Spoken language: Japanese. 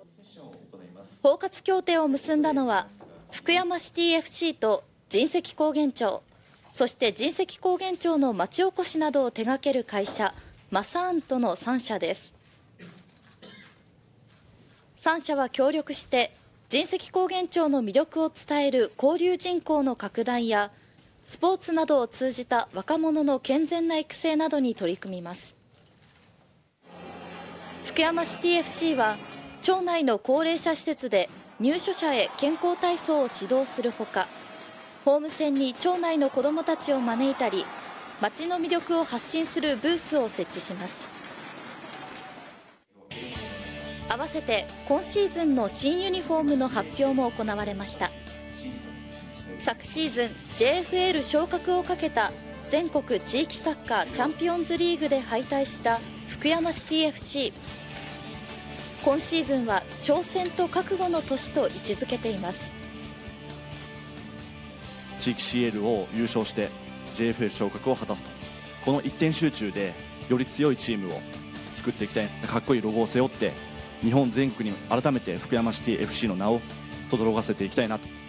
包括協定を結んだのは福山シティ FC と神石高原町、そして神石高原町の町おこしなどを手掛ける会社マサーンとの3社です。3社は協力して神石高原町の魅力を伝える交流人口の拡大やスポーツなどを通じた若者の健全な育成などに取り組みます。福山シティ FC は町内の高齢者施設で入所者へ健康体操を指導するほか、ホーム戦に町内の子どもたちを招いたり、町の魅力を発信するブースを設置します。合わせて今シーズンの新ユニフォームの発表も行われました。昨シーズン JFL 昇格をかけた全国地域サッカーチャンピオンズリーグで敗退した福山シティ FC。今シーズンは挑戦と覚悟の年と位置づけています。 地域 CL を優勝して JFL 昇格を果たすと、この一点集中でより強いチームを作っていきたい。かっこいいロゴを背負って日本全国に改めて福山シティ FC の名を轟かせていきたいなと。